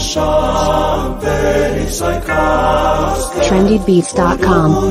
Trendybeats.com.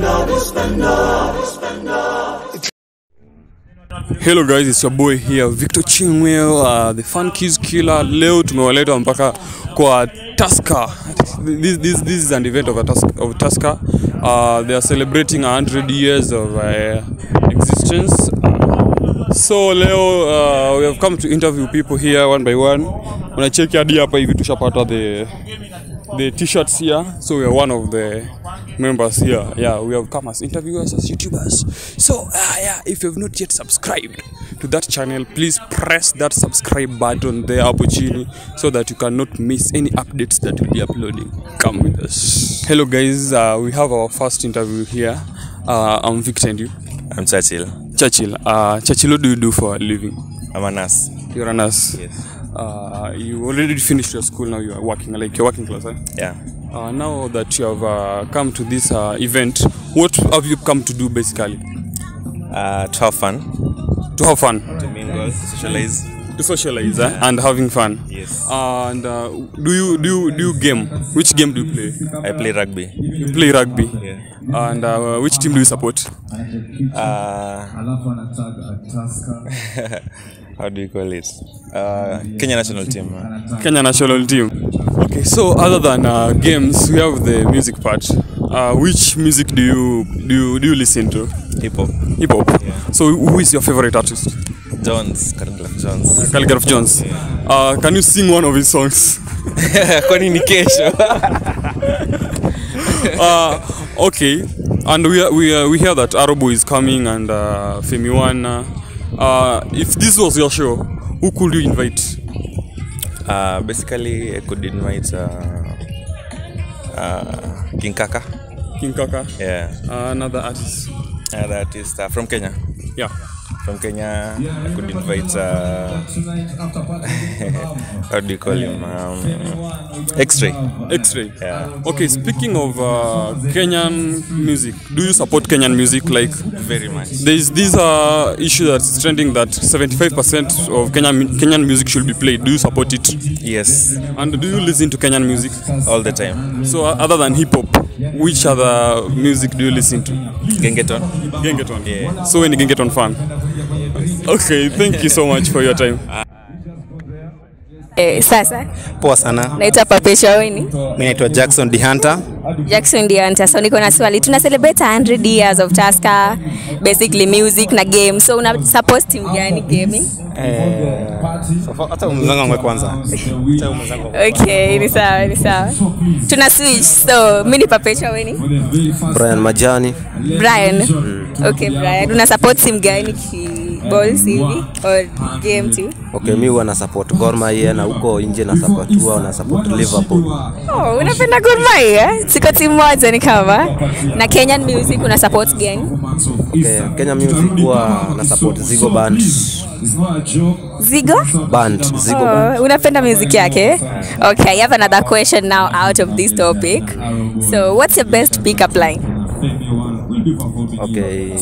Hello guys, it's your boy here, Victor Chingwell, the Fun Kids Killer. Leo tumewaleta mpaka kwa Tusker. This is an event of Tusker. They are celebrating 100 years of existence. So Leo, we have come to interview people here one by one. When I check hadi hapa hivi tushapata the t-shirts here, so we are one of the members here. Yeah, we have come as interviewers, as YouTubers. So yeah, if you have not yet subscribed to that channel, please press that subscribe button there hapo chini so that you cannot miss any updates that we'll be uploading. Come with us. Hello guys, we have our first interview here. I'm Victor and you? I'm Churchill. Churchill, what do you do for a living? I'm a nurse. You're a nurse? Yes. You already finished your school, now you are working, like you're working class, eh? Yeah. Now that you have come to this event, what have you come to do basically? To have fun. To have fun? To mingle, to socialize. To socialize, and having fun? Yes. And do you game? Which game do you play? I play rugby. You play rugby? Yeah. And which team do you support? How do you call it? Kenya national team. Kenya national team. Okay, so other than games, we have the music part. Which music do you listen to? Hip hop. Hip hop. Yeah. So who is your favorite artist? Jones, Khaligraph Jones. Khaligraph Jones. Yeah. Can you sing one of his songs? Kwani ni kesho. Okay, and we hear that Arobo is coming and Femi One. If this was your show, who could you invite? Basically, I could invite King Kaka. King Kaka? Yeah. Another artist? Another artist from Kenya. Yeah. From Kenya, I could invite, how do you call him? X-Ray. X-Ray? Yeah. Okay, speaking of Kenyan music, do you support Kenyan music? Like, very much. There's this issue that's trending that 75% of Kenyan music should be played. Do you support it? Yes. And do you listen to Kenyan music? All the time. So other than hip-hop, which other music do you listen to? Gengeton. Gengeton? Yeah. So when you Gengeton fan? Okay, thank you so much for your time. Sasa poa sana. naitwa Papesha Weni. Mimi naitwa Jackson D Hunter. Jackson D Hunter. So niko na swali. Tuna celebrate 100 years of Tusker, basically music na game. So una support team gani gaming? Hata umzangu kwanza. Okay, ni sawa. Tuna switch. So mimi ni Papesha Weni. Brian Majani. Brian. Okay, Brian. Una support team gani balls hivi or game too? Okay, mimi huwa na support Gor Mahia na huko nje na support Liverpool. Oh, unapenda Gor Mahia? Siko timu moja ni kama. Na Kenyan music una support gani? Okay, Kenyan music huwa na support Zigo Band. Zigo Band. Unapenda music yake? Okay, I have another question now out of this topic. So, what's your best pickup line? Okay.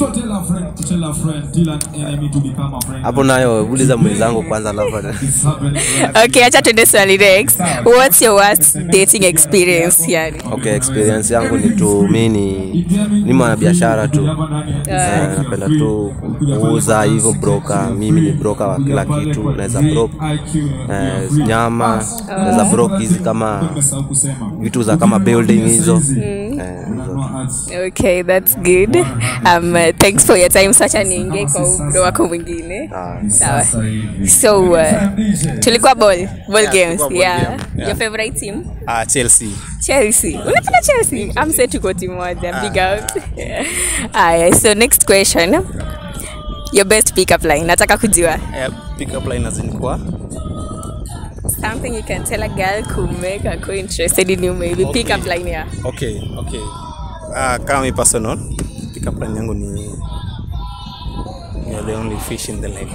Hapo nayo uliza mwenzangu kwanza alafu. Okay, acha tuende swali next. What's your worst dating experience yani? Okay, experience yangu ni tu mimi ni mwanabiashara tu. Napenda tu kuuza hivyo broker. Mimi ni broker wa kila kitu. Naweza broke nyama, naweza broke hizi kama vitu za kama building hizo. Okay, that's good. Thanks for your time. Such niingie kwa bro wako mwingine. Sawa. So tulikuwa ball games. Yeah. Your favorite team? Chelsea. Unapenda Chelsea? I'm set to go team moja. Big out. So next question. Your best pickup line. Nataka kujua. Pickup line azilikuwa something you can tell a girl could make her go interested in you, maybe pickup line here. Okay. Kama mi personal pickup line yangu ni you're the only fish in the lake.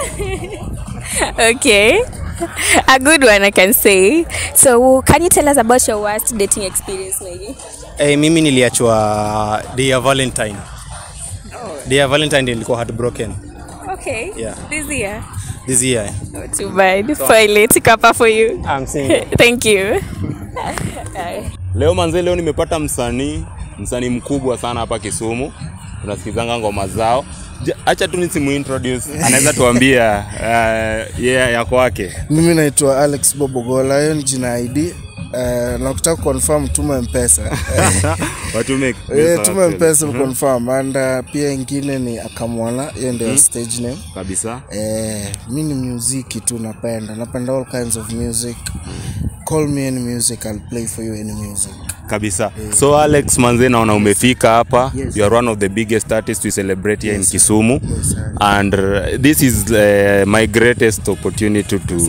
Okay, a good one I can say. So can you tell us about your worst dating experience maybe? Mimi niliachwa Dear Valentine. Dear Valentine nilikuwa heartbroken. Okay. Yeah. This year. This year. Not too bad. Finally, to cover for you. I'm single. Thank you. Leo manze, leo nimepata msanii mkubwa sana hapa Kisumu. Tunasikizanga ngoma zao. Acha tu nisimuintroduce. Anaweza tuambia ya kwake. Mimi naitwa Alex Bobogola, hiyo ni jina ID. Na kutaka confirm tuma M-Pesa. Watume. Tuma M-Pesa confirm, and pia ingine ni Akamwana, hiyo ndio stage name. Kabisa. Mimi ni muziki tu napenda all kinds of music. Call me any music, I'll play for you any music. Kabisa. So Alex manze, naona umefika hapa. Yes. You are one of the biggest artists we celebrate here in Kisumu. Yes, and this is my greatest opportunity to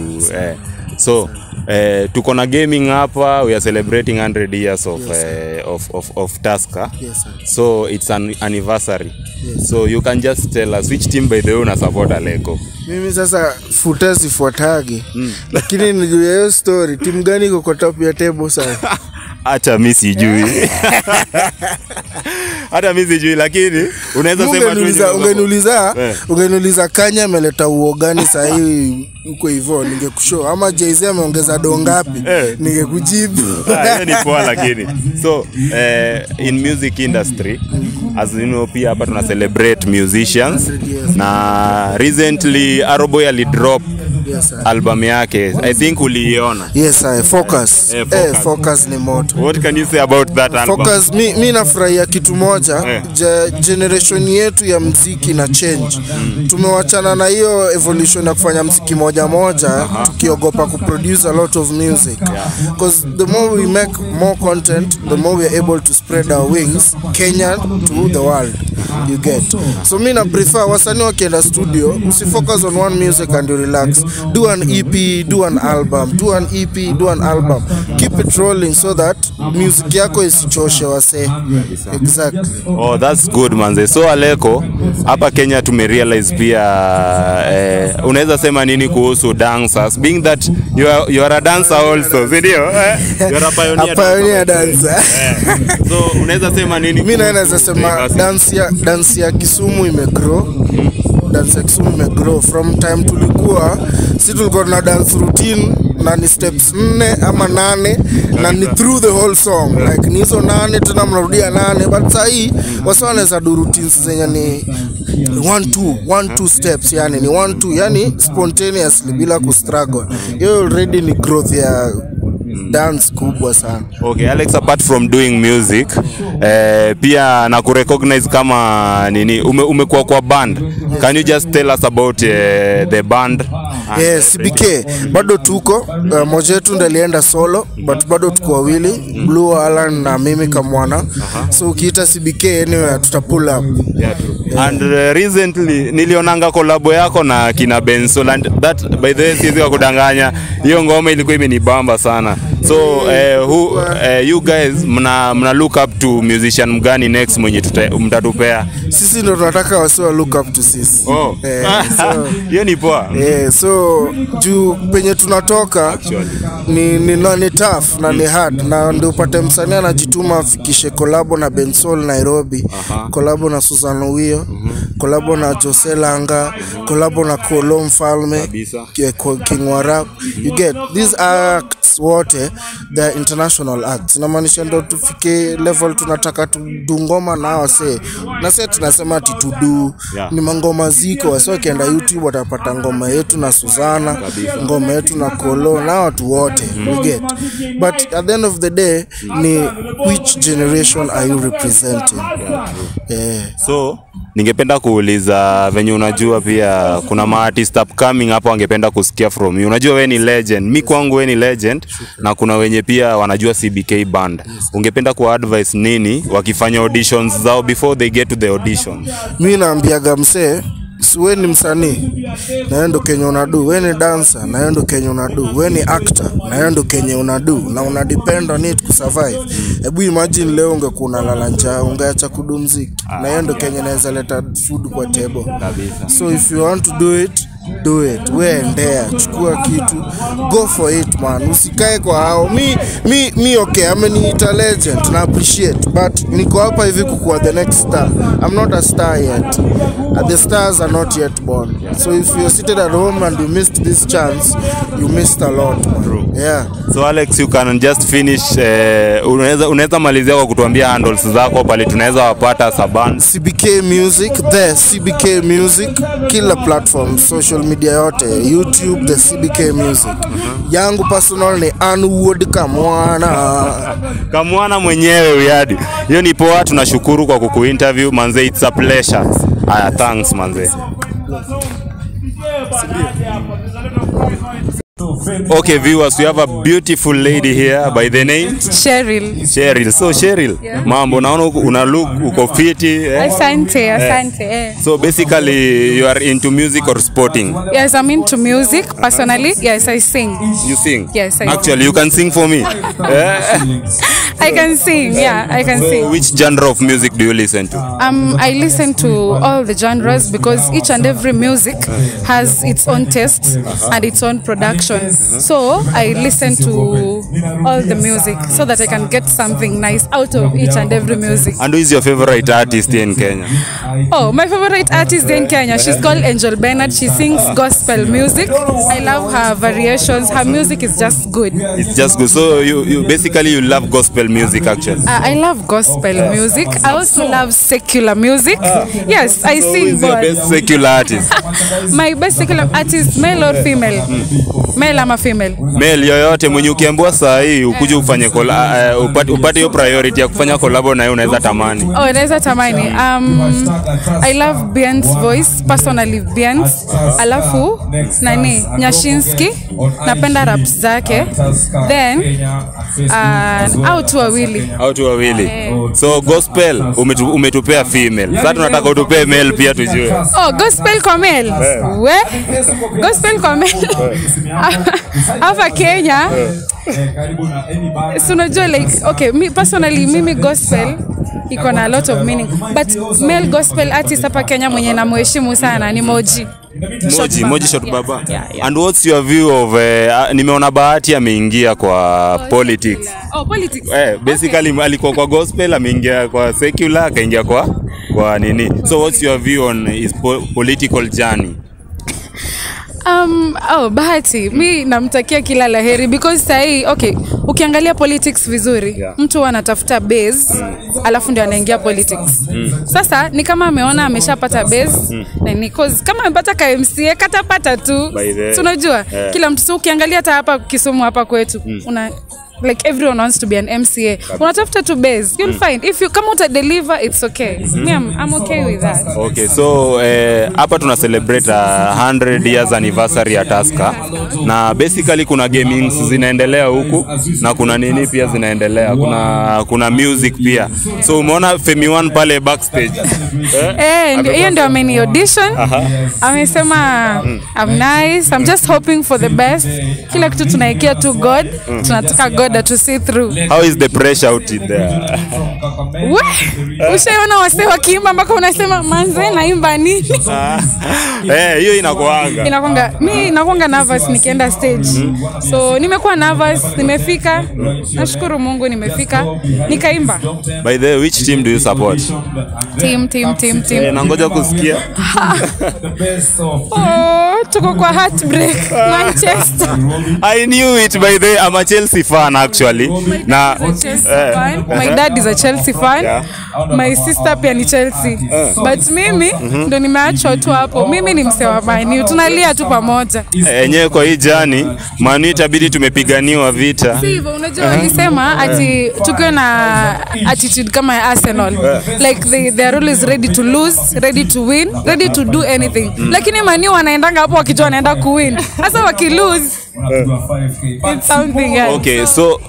tuko na gaming hapa. We are celebrating 100 years of Tusker. Yes, sir. So it's an anniversary. Yes. So you can just tell us which team by the way una support Aleko. Mimi sasa futasi fuatagi. Lakini nijue hiyo story, timu gani iko kwa top ya table sasa? Acha mimi sijui. Hata mimi sijui, lakini unaweza sema tu ungeniuliza Kanya ameleta uo gani sasa hii uko hivyo, ningekushow. Ama Jay-Z ameongeza do ngapi, ningekujibu. Hiyo ni poa. Lakini so in music industry, as you know, pia hapa tuna celebrate musicians. Na recently Aroboy alidrop album yake, I think uliiona. Yes, I Focus. Focus ni moto. What can you say about that album? Focus, mimi nafurahia kitu moja. Generation yetu ya muziki na change. Tumewachana na hiyo evolution ya kufanya muziki moja tukiogopa kuproduce a lot of music. Because the more we make more content, the more we are able to spread our wings Kenya to the world. You get. So mimi na prefer wasanii wakienda studio, usifocus on one music and you relax. Do an EP, do an album, do an EP, do an album. Keep it rolling so that music yako isichoshe wase. Exactly. Oh, that's good manze. So Aleko, hapa Kenya tumerealize pia unaweza sema nini kuhusu dancers, being that you are a dancer also, ndio? You are a pioneer dancer. So unaweza sema nini? Mimi naweza sema dance ya Kisumu imegrow. Dance ya Kisumu imegrow from time tulikuwa na dance routine na ni steps 4 ama 8 na ni through the whole song, like ni hizo 8 tena mnarudia 8, but sasa hii wanaweza do routines zenye ni 1 2 steps, yani ni 1 2, yani spontaneously bila ku struggle. Hiyo already ni growth ya dance kubwa sana. Okay, Alex, apart from doing music, pia na kurecognize kama nini umekuwa kwa band. Can you just tell us about the band? Yes, CBK. Bado tuko moja yetu ndiye alienda solo, but bado tuko wawili, Blue Alan na mimi Kamwana. So ukiita CBK anyway tutapull up. And recently nilionanga collab yako na kina Bensoul, and that by the way siwezi kudanganya, hiyo ngoma ilikuwa imenibamba sana. So you guys mna look up to musician mgani next mwenye mtatupea? Sisi ndo tunataka wasiwa look up to sisi. Oh. Hiyo ni poa. So juu penye tunatoka ni tough na ni hard, na ndio upate msanii anajituma afikishe collab na Bensoul Nairobi, collab na Susan Owio, collab na Jose Langa, collab na Kolo Mfalme, King Warap. You get these acts wote, the international acts. Na maanisha ndo tufike level tunataka tudungoma nao na tunasema ati tudu ni mangoma ziko, wase wakienda YouTube watapata ngoma yetu na Susana, ngoma yetu na Kolo na watu wote. We get. But at the end of the day ni which generation are you representing? So ningependa kuuliza venye unajua pia kuna ma-artist upcoming hapo wangependa kusikia from you. Unajua wewe ni legend, mimi kwangu wewe ni legend, na kuna wenye pia wanajua CBK band. Ungependa kuadvise nini wakifanya auditions zao before they get to the audition? Mimi naambiaga msee, wewe ni msanii na wewe ndo Kenya unadu, wewe ni dancer na wewe ndo Kenya unadu, wewe ni actor na wewe ndo Kenya unadu, na una depend on it to survive. Hebu imagine leo ungekuwa unalala njaa, ungeacha kudu muziki, na wewe ndo Kenya inaweza leta food kwa table. So if you want to do it, do it, we endea, chukua kitu, go for it man, usikae kwa hao. Mi okay, ameniita legend, na appreciate, but niko hapa hivi kukuwa the next star. I'm not a star yet, the stars are not yet born. So if you're seated at home and you missed this chance, you missed a lot man. Yeah. So Alex, you can just finish, unaweza malizia kwa kutuambia handles zako pale tunaweza wapata Saban. CBK Music, the CBK Music, kila platform, social media yote, YouTube, the CBK Music. Yangu personal ni Anwood Kamwana mwenyewe uyadi. Hiyo ni poa, tunashukuru kwa kukuinterview manze, it's a pleasure. Aya, thanks manze. Okay viewers, we have a beautiful lady here by the name Cheryl. So Cheryl, yeah. Mambo naona una look uko fiti. Asante. So basically you are into music or sporting? Yes, I'm into music personally. Yes, I sing. You sing? Yes, I Actually, you can sing for me. I can sing. Yeah, I can sing. Which genre of music do you listen to? I listen to all the genres because each and every music has its own taste and its own production. So I listen to all the music so that I can get something nice out of each and every music. And who is your favorite artist in Kenya? Oh, my favorite artist in Kenya, she's called Angel Bernard. She sings gospel music. I love her variations. Her music is just good. It's just good. So you basically you love gospel music actually? I love gospel music. I also love secular music. Yes, I sing. Who is your best secular artist? My best secular artist, male or female? Male ama female? Male yoyote mwenye ukiambiwa saa hii ukuje ufanye upate hiyo priority ya kufanya collab na yeye unaweza tamani. Oh, unaweza tamani. I love Bien's voice, personally Bien's. Alafu nani? Nyashinski. Napenda raps zake. Then au tu wawili. So gospel umetupea female. Sasa tunataka utupee male pia tujue. Oh, gospel kwa male. We? Gospel kwa male. Hapa Kenya. So unajua like okay, me personally mimi gospel iko na a lot of meaning, but male gospel artist hapa Kenya mwenye namheshimu sana ni Moji Shot Baba. Yeah. And what's your view of nimeona Bahati ameingia kwa politics. Oh, politics. Basically okay. Alikuwa kwa gospel, ameingia kwa secular, akaingia kwa nini. So what's your view on his political journey? Bahati, mi namtakia kila laheri because sahi, okay, ukiangalia politics vizuri, mtu anatafuta base, alafu ndio anaingia politics. Sasa ni kama ameona ameshapata base, na ni cause kama amepata KMCA katapata tu. Tunajua kila mtu, ukiangalia hata hapa Kisumu hapa kwetu, like everyone wants to be an MCA. Unatafuta to base, you'll find if you come out and deliver, it's okay. Me, I'm okay with that. Okay, so hapa tuna celebrate 100 years anniversary ya Tusker, na basically kuna gamings zinaendelea huku na kuna nini pia zinaendelea, kuna music pia. So umeona Femi One pale backstage. Hiyo ndio ameni audition. Amesema I'm nice, I'm just hoping for the best. Kila kitu tunaekea to God, tunataka God to see through. How is the pressure out there? Ushaona wase wakiimba mpaka unasema manze naimba nini? Hiyo inakuanga. Mimi nakuanga nervous nikienda stage. So nimekuwa nervous, nimefika. Nashukuru Mungu nimefika. Nikaimba. By the way, which team do you support? Team. Nangoja kusikia. Tuko kwa heartbreak Manchester. I knew it by the way. I'm a Chelsea fan actually. My dad is a Chelsea fan. Yeah. My sister pia ni Chelsea. But mimi ndo nimeachwa tu hapo. Mimi ni msee wa Man U. Tunalia tu pamoja. Yenyewe kwa hii jani Man U itabidi tumepiganiwa vita. Si hivyo, unajua walisema ati tukiwe na attitude kama ya Arsenal. Like they are always ready to lose, ready to win, ready to do anything. Lakini Man U wanaendanga hapo wakijua wanaenda kuwin. Sasa wakilose it's something else. Okay, so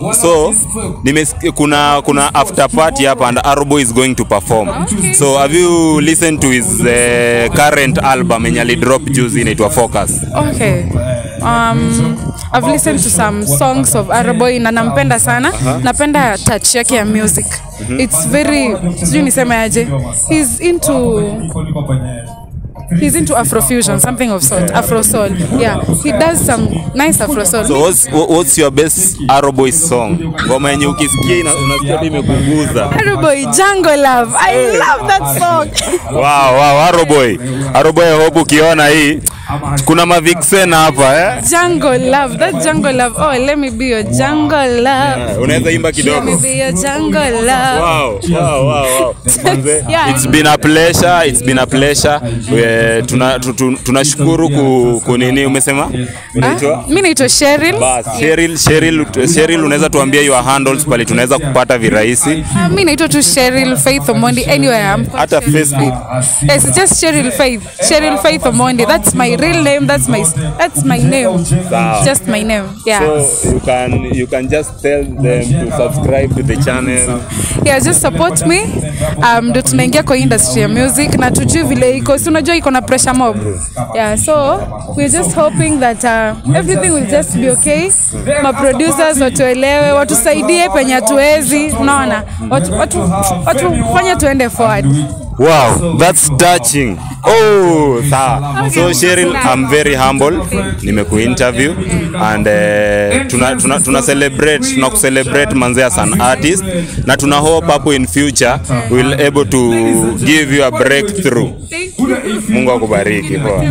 kuna after party hapa and Arbo is going to perform. Okay. So have you listened to his current album yenye ali drop juzi inaitwa Focus? Okay. I've listened to some songs of Arbo na nampenda sana. Napenda touch yake ya music. It's very, sijui niseme aje. He's into he's into Afrofusion, something of sort, Afro soul. Yeah, he does some nice Afro soul. So what's your best Arrowboy song? Ngoma yenye ukisikia unasikia imekuguza. Arrowboy, Jungle Love. I love that song. Wow, Arrowboy. Arrowboy, I hope ukiona hii kuna mavixen hapa Jungle Love, that Jungle Love. Oh, let me be your Jungle Love. Unaweza imba kidogo? Let me be your Jungle Love. Wow. Yeah. It's been a pleasure. Tunashukuru kunini umesema? Unaitwa? Mimi naitwa Cheryl. Bas, Cheryl unaweza tuambia your handles pale tunaweza kupata virahisi? Mimi naitwa tu Cheryl Faith Omondi anywhere I'm. Hata Facebook. It's just Cheryl Faith. Cheryl Faith Omondi. That's my real name. That's my name. Just my name. Yeah. So you can just tell them to subscribe to the channel. Yeah, just support me. Ndo tunaingia kwa industry ya music na tujui vile iko. Si unajua iko na pressure mob. Yeah, so we're just hoping that everything will just be okay. Ma producers watuelewe, watusaidie penye hatuwezi, unaona? Watu fanya tuende forward. Wow, that's touching. Oh, sawa. So Cheryl, I'm very humble. Nimekuinterview and tuna celebrate manze as an artist na tuna hope hapo in future we'll able to give you a breakthrough. Mungu akubariki poa.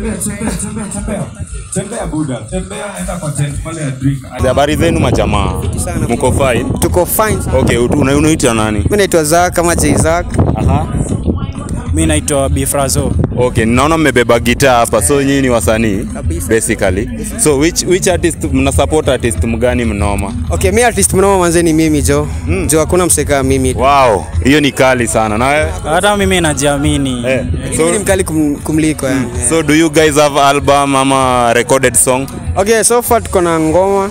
Habari zenu majamaa? Mko fine? Tuko fine. Okay, unaitwa nani? Mimi naitwa Zak kama Jayzak. Aha. Mimi naitwa Bifrazo. Okay, naona mmebeba gitaa hapa, so nyinyi ni wasanii basically. So which artist mna support, artist mgani mnoma? Okay, mimi artist mnoma manze ni mimi Jo. Jo hakuna mseka mimi. Wow, hiyo ni kali sana. Na wewe? Hata mimi najiamini. So ni mkali kumliko yani. So do you guys have album ama recorded song? Okay, so far tuko na ngoma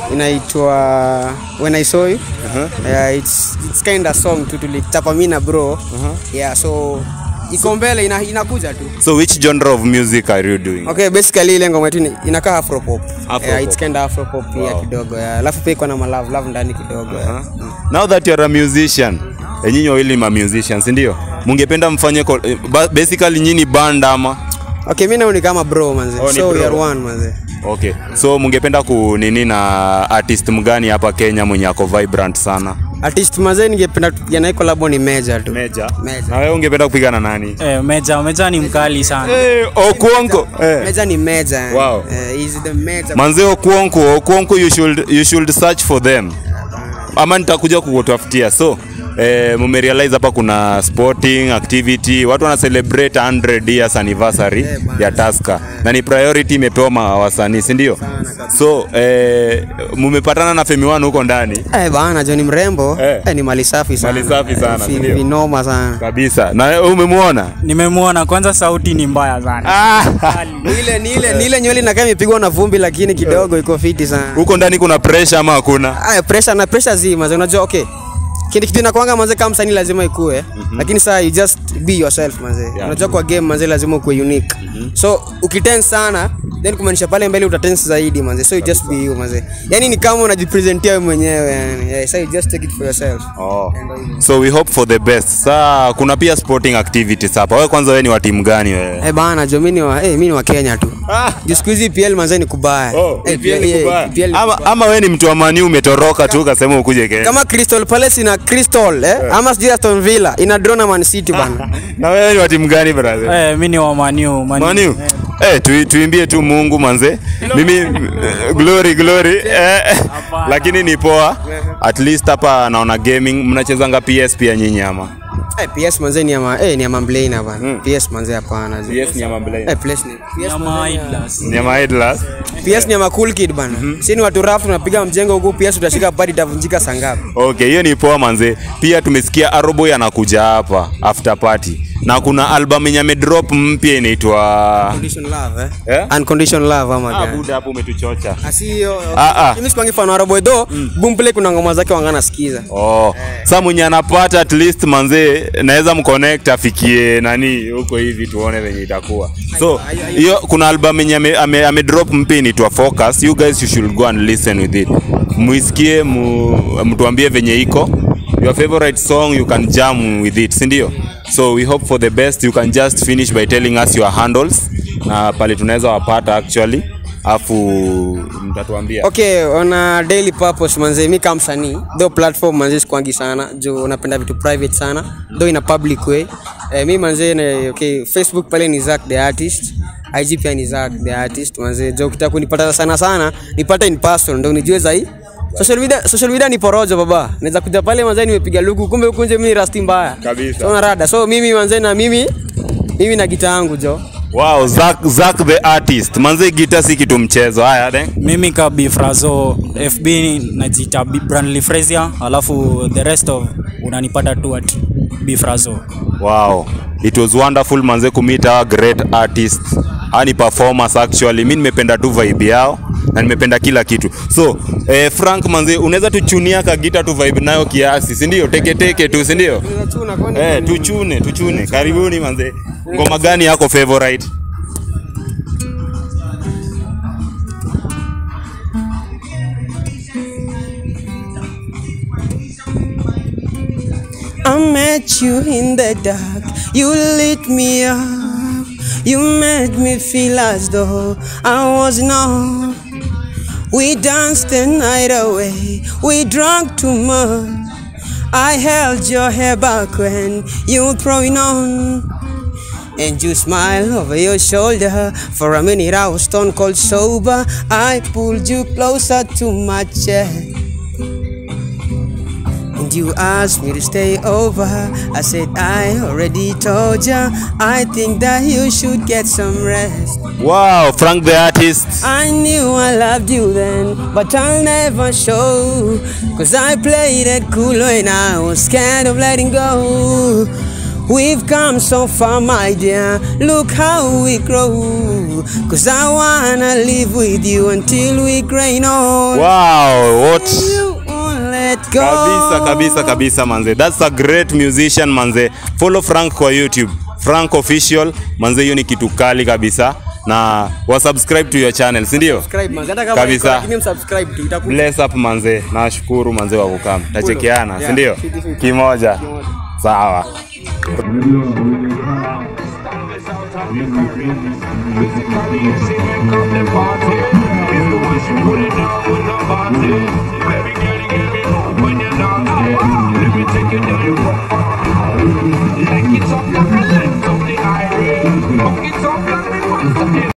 inaitwa When I Saw You. Yeah, it's kind of song tu tulichapa mimi na bro. Yeah, so iko mbele inakuja tu. So which genre of music are you doing? Okay, basically ile ngoma yetu inakaa Afro pop. Yeah, it's kind of Afro pop pia kidogo. Alafu pia iko na love ndani kidogo. Now that you are a musician, nyinyi wawili ma musicians ndio? Mungependa mfanye basically nyinyi band ama? Okay, mimi naoni kama bro manze. So we are one manze. Okay. So mungependa kunini na artist mgani hapa Kenya mwenye ako vibrant sana? Artist manze ningependa kupigana naye collab ni Major tu. Major. Na wewe ungependa kupigana nani? Major ni mkali sana. Okuonko. Major ni Major. Wow. He's the Major. Manze Okuonko you should search for them. Ama nitakuja kukutafutia. So mumerealize hapa kuna sporting activity, watu wana celebrate 100 years anniversary ya Tusker na ni priority imepewa wasanii, si ndio? So mumepatana na Femi One huko ndani? Bana Johnny mrembo ni mali safi sana. Mali safi sana, si ndio? Ni noma sana. Kabisa. Na umemwona? Nimemuona, kwanza sauti ni mbaya sana. Ni ile nywele inakaa imepigwa na vumbi lakini kidogo iko fiti sana. Huko ndani kuna pressure ama hakuna? Pressure zima, unajua okay. Kitu inakuanga manze kama msanii lazima ikue, lakini sasa you just be yourself manze. Unajua kwa game manze lazima ukue unique. So ukitense sana then kumaanisha pale mbele utatense zaidi manze. So you just be you manze. Yani ni kama unajipresentia wewe mwenyewe yani. Yeah, so you just take it for yourself. So we hope for the best. Sasa kuna pia sporting activities hapa. Wewe kwanza wewe ni wa timu gani wewe? Bana jo mimi ni wa Kenya tu. Siku hizi PL manze ni kubaya. PL ama wewe ni mtu wa Man U umetoroka tu ukasema ukuje Kenya. Kama Crystal Palace na Crystal ama sijui Aston Villa ina draw na Man City bana. Na wewe ni wa timu gani brother? Mimi ni wa Man U. Man U. Tuimbie tu Mungu manze. Mimi glory lakini ni poa. At least hapa naona gaming mnachezanga PS pia nyinyi ama? PS manze ni ama Mblane bana. PS manze hapana. PS ni ama Mblane. PS ni ama Idlas. PS ni ama Cool Kid bana. Sisi ni watu rafu tunapiga mjengo huko, PS utashika party itavunjika sangapi. Okay, hiyo ni poa manze. Pia tumesikia Arrowboy anakuja hapa after party. Na kuna album yenye amedrop mpya inaitwa Unconditional Love Unconditional Love ama gani? Buda hapo umetuchocha. Asiyo. Mimi sipangi fan wa Arrowboy do, Boomplay kuna ngoma zake wangana sikiza. Sasa mwenye anapata at least manze naweza mconnect afikie nani huko hivi tuone venye itakuwa. So hiyo kuna album yenye amedrop mpya inaitwa Focus. You guys you should go and listen with it. Muisikie mtuambie venye iko. Your favorite song you can jam with it, si ndio? So we hope for the best. You can just finish by telling us your handles na pale tunaweza wapata actually. Afu mtatuambia. Okay, on a daily purpose manze, mimi kama msanii, though platform manze sikwangi sana, jo napenda vitu private sana, though in a public way. Mimi manze okay, Facebook pale ni Zack the artist, IG pia ni Zack the artist manze, jo ukitaka kunipata sana, nipata in person ndio unijue zaidi. Social media ni porojo baba. Naweza kuja pale manze nimepiga luku kumbe huko nje mimi rasti mbaya. Kabisa. So na rada. So mimi manze na mimi na gita yangu jo. Wow, Zack the artist. Manze gita si kitu mchezo. Haya then. Mimi ka Bifrazo FB najiita Brandly Frazier, alafu the rest of unanipata tu at Bifrazo. Wow. It was wonderful manze kumit our great artist. Ani performers actually. Mimi nimependa tu vibe yao na nimependa kila kitu. So, Frank manze unaweza tuchunia ka gita tu vibe nayo kiasi, si ndio? Teke tu, si ndio? Tuchune. Karibuni manze. Ngoma gani yako favorite? I met you in the dark, you lit me up, you made me feel as though I was numb. We danced the night away, we drank too much. I held your hair back when you were throwing on, and you smiled over your shoulder. For a minute I was stone cold sober. I pulled you closer to my chest, and you asked me to stay over. I said I already told ya, I think that you should get some rest. Wow, Frank the artist. I knew I loved you then, but I'll never show, cause I played it cool when I was scared of letting go. We've come so far my dear, look how we grow, cause I wanna live with you until we grain on. Wow, what? Let go. Kabisa manze. That's a great musician manze. Follow Frank kwa YouTube, Frank Official manze, hiyo ni kitu kali kabisa. Na wa subscribe to your channel, si ndio? Subscribe manze, hata kama kabisa. Subscribe tu itakuwa. Bless up manze. Nashukuru manze wa kukam. Tachekeana, si ndio? Kimoja. Sawa. Basically, you see me come the party. If you want to put it down with the party.